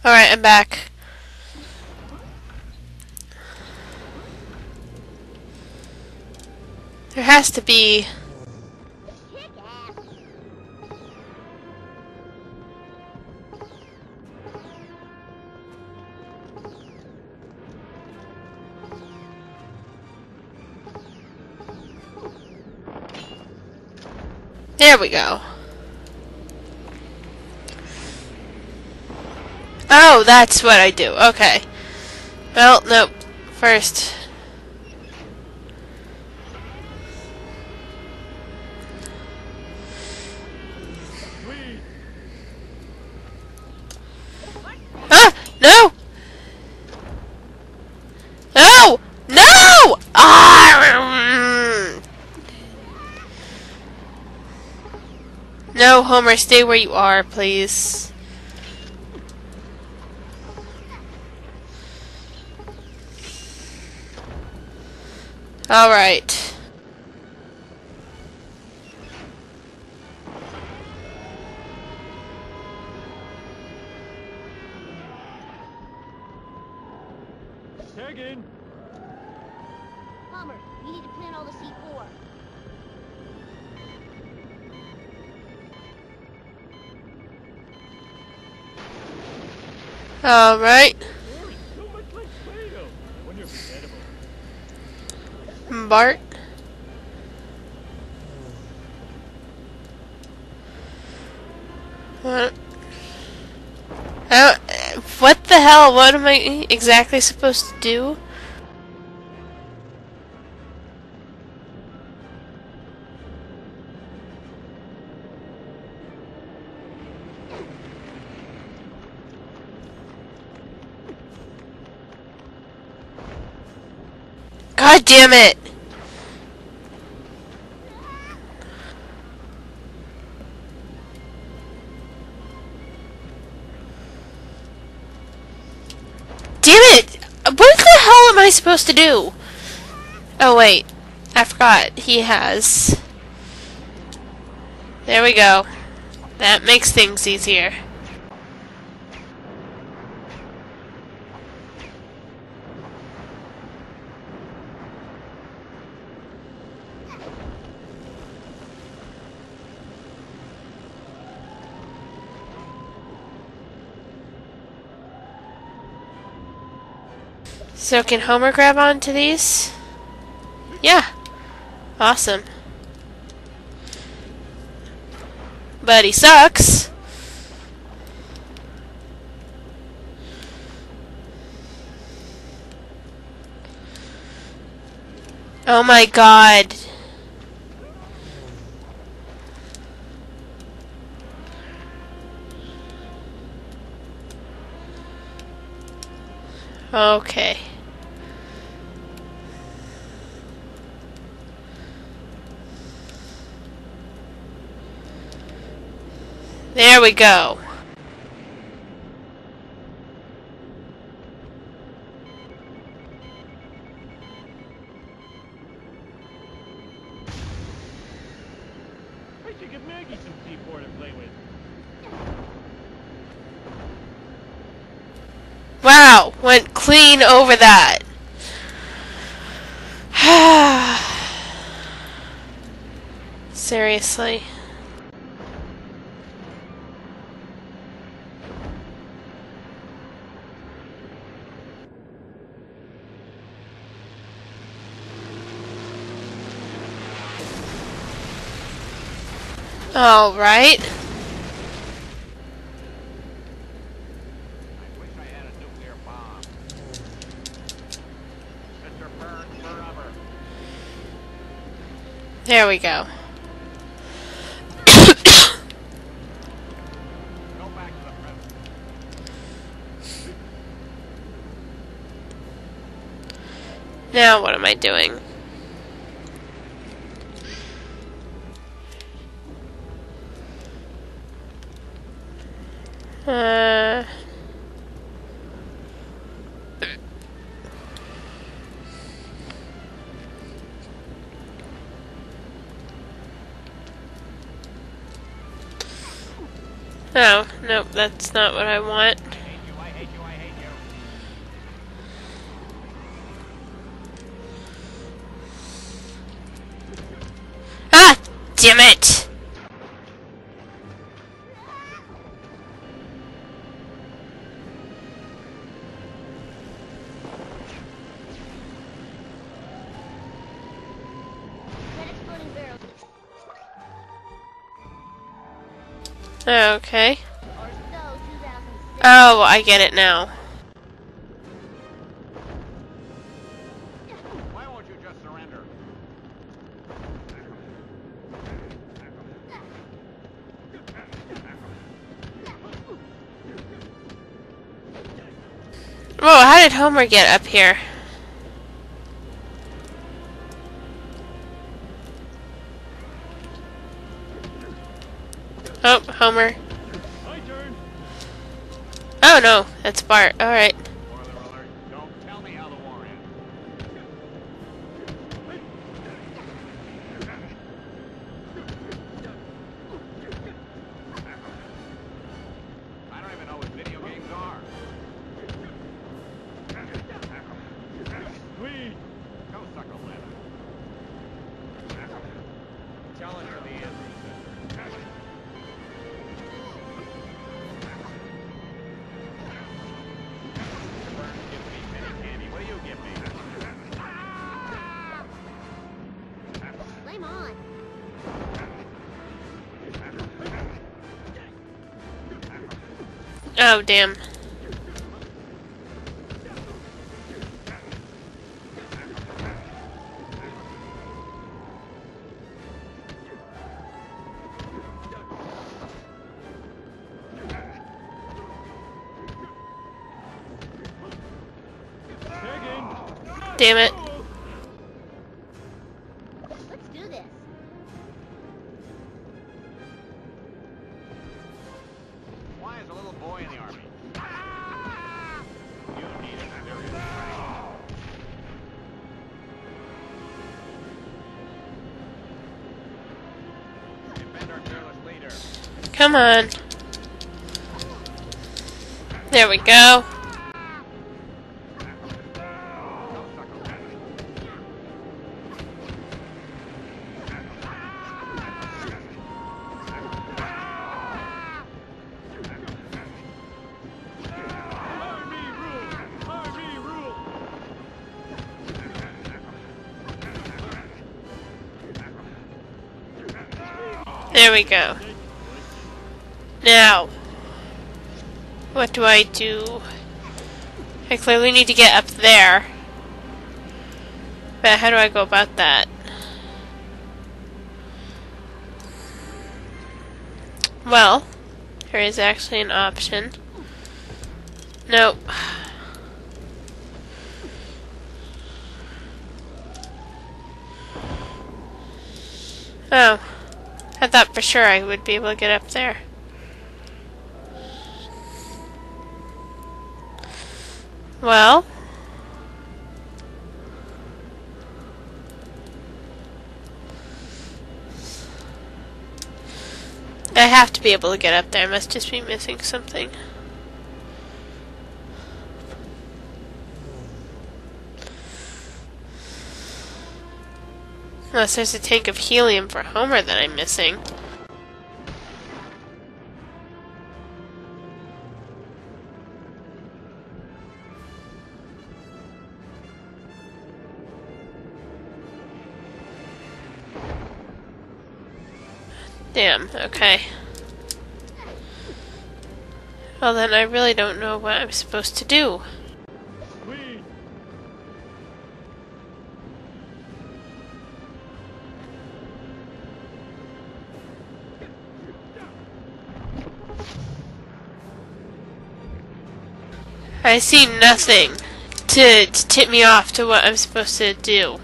Alright, I'm back. There has to be... There we go. Oh, that's what I do. Okay. Well, nope. First. Ah! No! No! No! Ah! No, Homer, stay where you are, please. Alright. Tagging. Homer, you need to plant all the C4. Alright. So much like Play-Doh. I wonder if it's edible. Bart. What? What the hell? What am I exactly supposed to do? God damn it! Damn it! What the hell am I supposed to do? Oh wait, I forgot. He has. There we go. That makes things easier. So can Homer grab onto these? Yeah. Awesome. But he sucks. Oh my god. Okay. There we go. I should give Maggie some C4 to play with. Wow, went clean over that. Seriously. All right. I wish I had a nuclear bomb. Mr. Burns forever. There we go. Go back to the present. Now what am I doing? Oh, nope, that's not what I want. I hate you, I Ah! Damn it! Set exploding barrels. Okay. Or so 2006. Oh, I get it now. Why won't you just surrender? Whoa, how did Homer get up here? Oh, Homer. My turn. Oh no, that's Bart. Alright. Spoiler alert. Don't tell me how the war ends. I don't even know what video games are. Sweet. Go suck a leather. Telling her the answer, sister. Burns gives me penny candy. What do you give me? Flame on. Oh, damn. Tagging. Damn it. Let's do this. Why is a little boy in the army? You need a serious training. Defend our fearless leader. Come on. There we go. Go suck a leather. Army rule! Army rule! There we go. Now, what do I do? I clearly need to get up there. But how do I go about that? Well, there is actually an option. Nope. Oh. I thought for sure I would be able to get up there. Well. I have to be able to get up there. I must just be missing something. Unless there's a tank of helium for Homer that I'm missing. Damn, okay. Well then I really don't know what I'm supposed to do. Sweet. I see nothing to tip me off to what I'm supposed to do.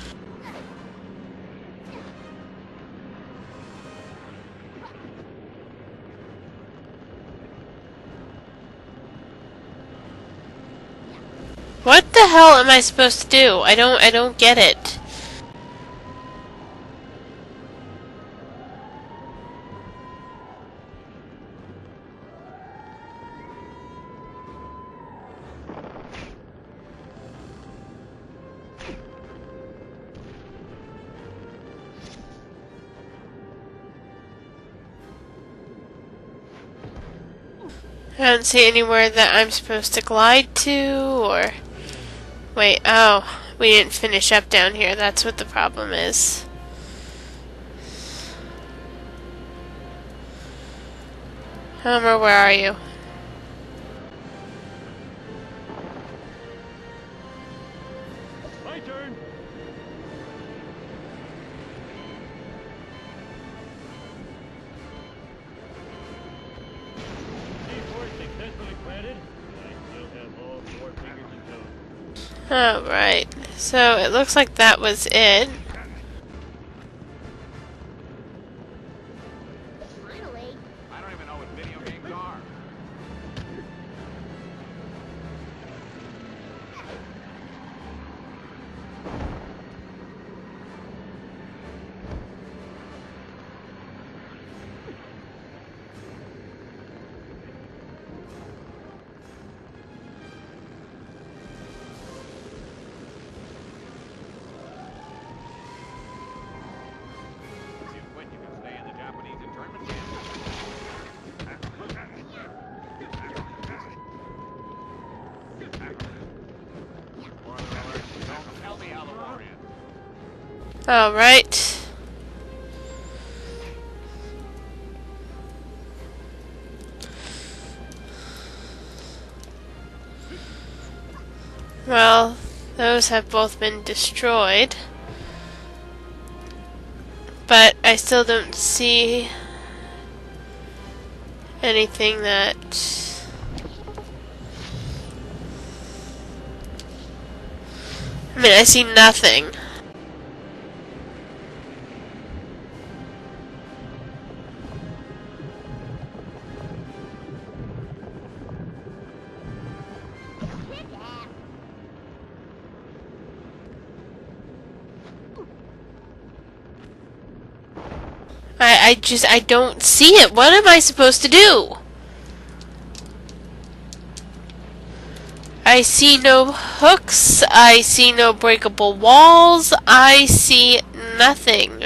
What the hell am I supposed to do? I don't get it. I don't see anywhere that I'm supposed to glide to, or... Wait, oh, we didn't finish up down here. That's what the problem is. Homer, where are you? My turn. C4 successfully planted. I still have all 4 fingers and toes. Alright, so it looks like that was it. Finally. I don't even know what video games are. If you quit, you can stay in the Japanese internment camp. Spoiler alert, don't tell me how the war ends. Alright. Well, those have both been destroyed. But I still don't see anything that... I mean, I see nothing. Kick ass. I don't see it. What am I supposed to do? I see no hooks. I see no breakable walls. I see nothing.